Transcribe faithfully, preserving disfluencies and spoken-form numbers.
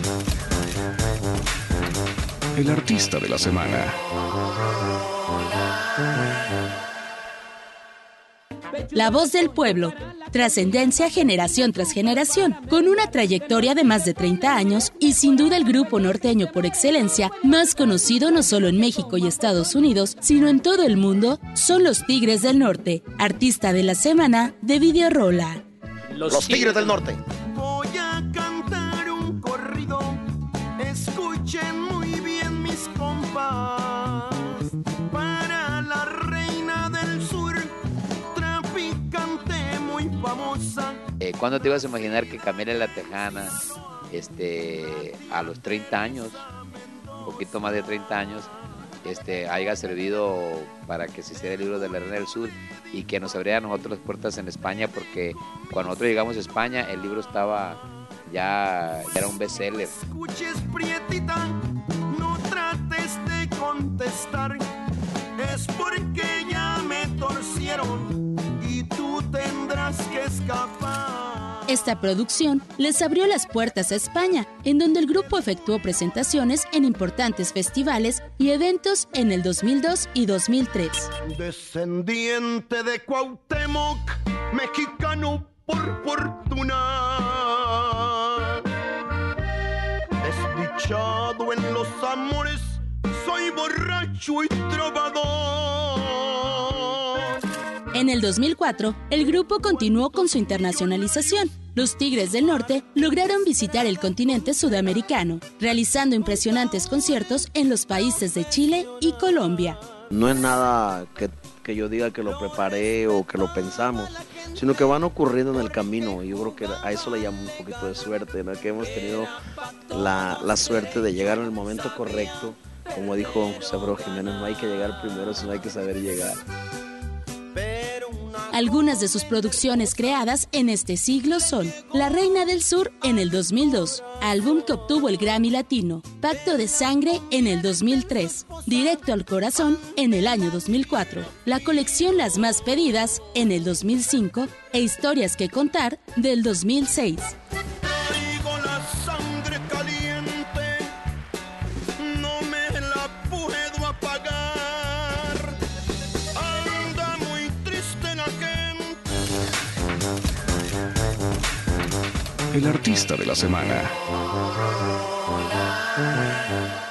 El artista de la semana. La voz del pueblo. Trascendencia generación tras generación, con una trayectoria de más de treinta años y sin duda el grupo norteño por excelencia, más conocido no solo en México y Estados Unidos, sino en todo el mundo, son los Tigres del Norte, artista de la semana de Videorola. Los, los Tigres del Norte. Voy a cantar un corrido, escuchen muy bien mis compas, para la reina del sur, traficante muy famosa. Eh, ¿Cuándo te ibas a imaginar que Camila la Tejana, este, a los treinta años, un poquito más de treinta años, este, haya servido para que se hiciera el libro de la Reina del Sur y que nos abriera a nosotros las puertas en España? Porque cuando nosotros llegamos a España, el libro estaba ya, ya era un bestseller. Escuches, prietita, no trates de contestar, es porque ya me torcieron y tú tendrás que escapar. Esta producción les abrió las puertas a España, en donde el grupo efectuó presentaciones en importantes festivales y eventos en el dos mil dos y dos mil tres. Descendiente de Cuauhtémoc, mexicano por fortuna, desdichado en los amores, soy borracho y trovador. En el dos mil cuatro, el grupo continuó con su internacionalización. Los Tigres del Norte lograron visitar el continente sudamericano, realizando impresionantes conciertos en los países de Chile y Colombia. No es nada que, que yo diga que lo preparé o que lo pensamos, sino que van ocurriendo en el camino. Yo creo que a eso le llamo un poquito de suerte, ¿no? Que hemos tenido la, la suerte de llegar en el momento correcto. Como dijo José Bro Jiménez, no hay que llegar primero, sino hay que saber llegar. Algunas de sus producciones creadas en este siglo son La Reina del Sur en el dos mil dos, álbum que obtuvo el Grammy Latino, Pacto de Sangre en el dos mil tres, Directo al Corazón en el año dos mil cuatro, la colección Las Más Pedidas en el dos mil cinco e Historias que Contar del dos mil seis. Traigo la sangre caliente, no me la puedo apagar. Anda muy triste la gente. El artista de la semana.